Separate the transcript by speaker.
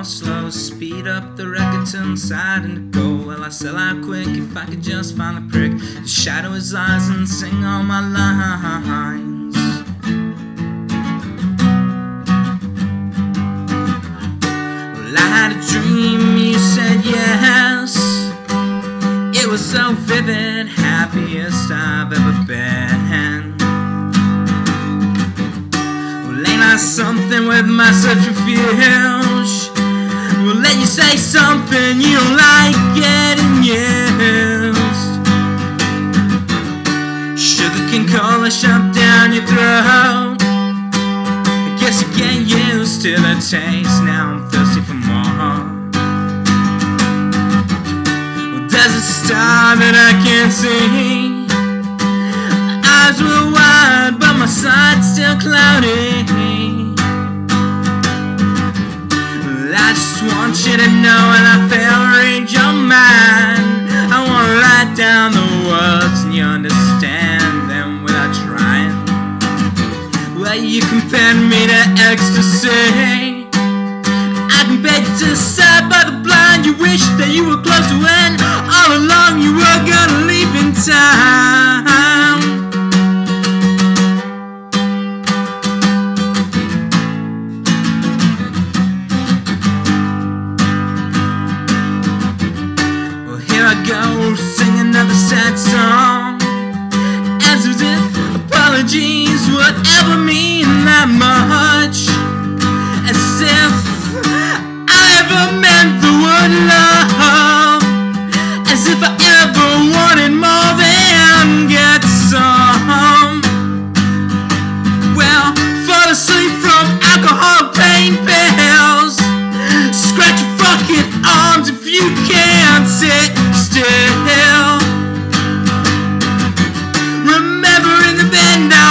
Speaker 1: slow, speed up the record, turn side and go. Well, I sell out quick if I could just find the prick to shadow his eyes and sing all my lines. Well, I had a dream, you said yes. It was so vivid, happiest I've ever been. Ain't I something with my subterfuge? Will let you say something you don't like getting used. Sugar can cola shove down your throat. I guess you get used to the taste. Now I'm thirsty for more. Well, there's a star that I can't see. Eyes were wide, but my sight's still cloudy. I just want you to know when I fail, read your mind. I wanna write down the words and you understand them without trying. Well, you compared me to ecstasy. I compared you to the side by the blind. You wish that you were close to when all along you were gonna leave in time. I go, sing another sad song, as if apologies would ever mean that much, as if I ever meant the word love, as if I ever wanted more than get some. Well, fall asleep from alcohol, pain pills, scratch your fucking arms if you can't sit still. Remembering the bed now.